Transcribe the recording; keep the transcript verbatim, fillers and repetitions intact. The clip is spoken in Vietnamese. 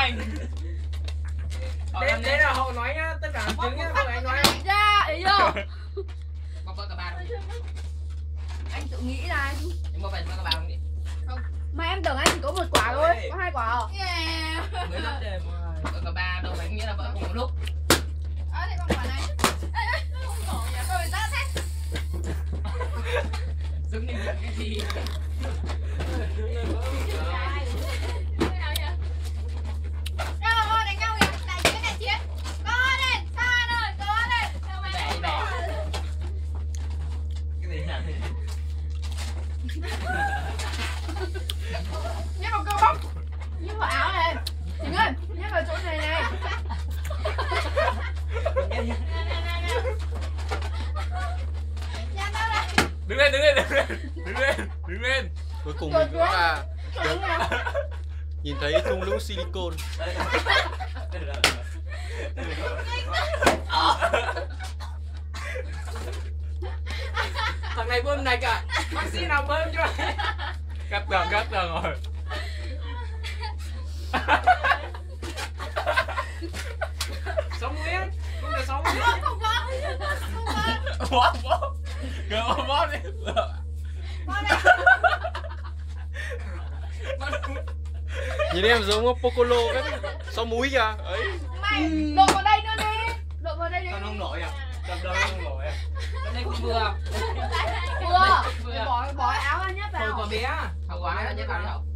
anh. Đây, đây là hậu nói nhá, tất cả chứng nhá, vợ anh nói. Ra, ý vô. Bóc vỡ cả ba luôn. Anh tự nghĩ ra chứ. Em mua về cho các bạn đi. Mà em tưởng anh chỉ có một quả thôi, có hai quả à? Yeah. Mới lắp đề mà. Vỡ cả ba đâu phải nghĩa là vỡ cùng một lúc. Ờ, đây con quả này. Ê, ê, không nổi nhỉ, tôi ra thế. Giống như cái gì. Nhét vào cơ bắp. Nhét vào áo này. Chính ơi, nhét vào chỗ này này. Đứng lên, đứng lên, đứng lên. Đứng lên, đứng lên. Cuối cùng mình cũng là được nhìn thấy thung lũng silicon. Thằng này bơm này cả. Bác sĩ nào bơm chưa? Cắt tường, cắt tường rồi. Sống Nguyễn, không được sống Nguyễn. Không có. Không có. Bóp, bóp. Cứ bóp, bóp đi. Nhìn em giống Pocolo cái sau múi kìa. Ấy. Mày, đổ vào đây nữa đi. Đổ vào đây đi. Sao nó không nổi à? Đập đầu nó không nổi à? Cái này cũng vừa. Vừa. Bỏ bỏ áo ra nhét vào. Thôi còn bé. Hậu quả là nhét vào đi hậu.